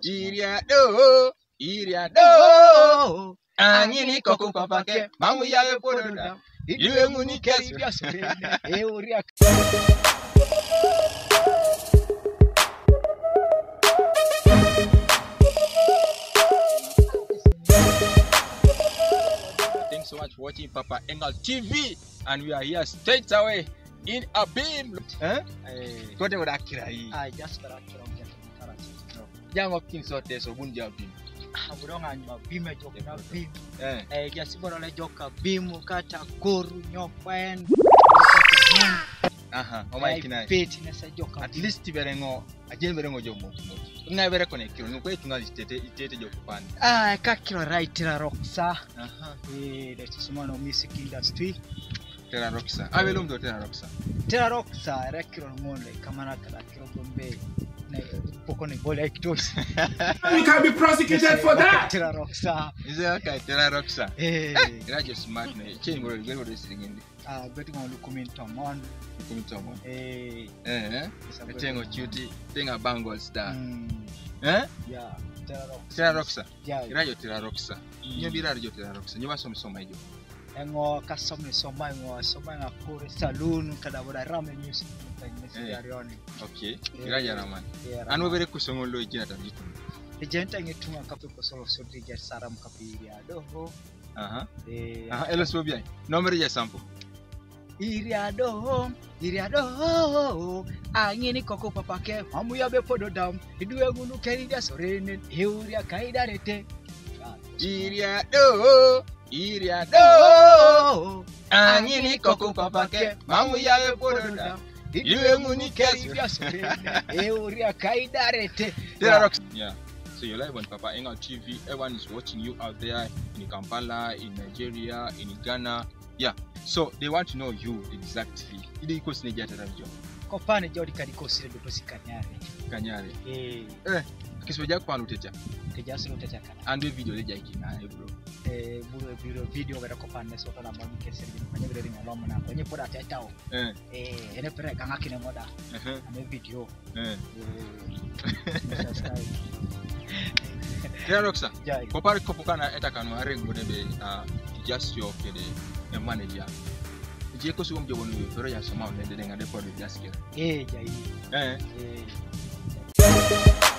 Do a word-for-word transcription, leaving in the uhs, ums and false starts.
IIRIA do, IIRIA do. Angini koko papake, mamu yawe pododa. Iwe muni kesi bia sorene. IIRIA. Thanks so much for watching Papa Engal T V, and we are here straight away in a beam. Huh? Kote wada akira hii. Ah, just wada akira mja karati. Jango kin so teso bunja beam. Ah, budonga nyuma beam e joka na beam. Eh. Eh, just bora le joka beam kata koru nyokwen. Aha, o mai kinai. Peti na sa joka. At least berengo, ajen berengo jomo. Ngai bere connect no kwetu ngali tete tete jokupani. Ah, kakiro right na roxa. Aha. Eh, that is one of music industry. Tera roxa. Abelo mdo tera roxa. Tera roxa rekiro ngole kamana kala kiro bombe. Na poko ne bola ektos. You can be prosecuted for that. Tera roxa. Is it okay? Tera roxa. Eh, gra just smart na. Change ngoro ngoro desingindi. ah, beti ngolu comment on. Comment on. Eh, Eh, eh. Tengo cutie, tenga bangle star. mm, Eh? yeah, tera roxa. Tera roxa. Yeah. Irajo tera roxa. Nyo bira rajo tera roxa. Nyo basom soma ijo. Ngo kasome soma ngo soma ngakure saloon kada boda rame music Eh. arioni. Okay. Iraja raman. Yeah. Anu bere kusongolo ijina tabitu. Ejenta ngetunga kape ko solo so diga saram kapiria doho. Aha. Eh, Aha, elo sobia. Nomere ya sample. IIRIA doho, IIRIA doho. Angini koko papake, mamu ya be podo dam. Iduwe ngunu keridia sorene, IIRIA kaida rete. IIRIA do, IIRIA do. Angini koko papake, mamu yawe pododa. Iwe muni kesi. IIRIA kaida rete. Tera roxa. Yeah. So you're live on Papa Engal T V. Everyone is watching you out there in Kampala, in Nigeria, in Ghana. Yeah. So they want to know you exactly. Ili iko sineja tarajo. Kopane jodi kadiko sire dotosi kanyare. Kanyare. Eh, Eh. Kiswaja kwa nuteja. kejasiro tetakana. Ande video leja ikina bro. Eh, buru biro video gara kopane sota na mami kesiri kwenye biro ringa lomo na kwenye poda tetao. Eh. Eh, ene pere kanga kine moda. Eh. Ane video. Eh. Eh. Subscribe. Tera roxa. Jai. Kopare kopokana etakano arengo debe uh just your kede e manager. Je ko sugum jobonu pero ya sama ne de ngade por de jaskira. Eh, jai. Eh. Eh.